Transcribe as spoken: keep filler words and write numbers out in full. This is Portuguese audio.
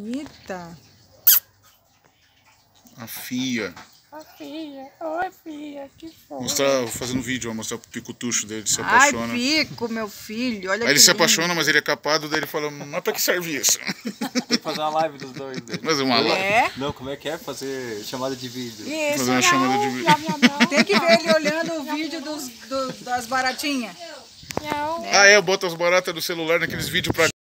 bonita. A Fia. A Fia. Oi, Fia. Que fofo. Mostrar, fazendo vídeo, ó, mostrar pro pico-tucho dele, se Ai, apaixona. Pico, meu filho. Olha Aí ele que se lindo. apaixona, mas ele é capado, daí ele fala, mas pra que serve isso? Tem que fazer uma live dos dois dele. Fazer uma live. É? Não, como é que é? Fazer chamada de vídeo. Isso, Fazer uma chamada de vídeo. tem que ver ele olhando o vídeo dos, do- das baratinhas. Ah, é, eu boto as baratas do celular naqueles vídeos pra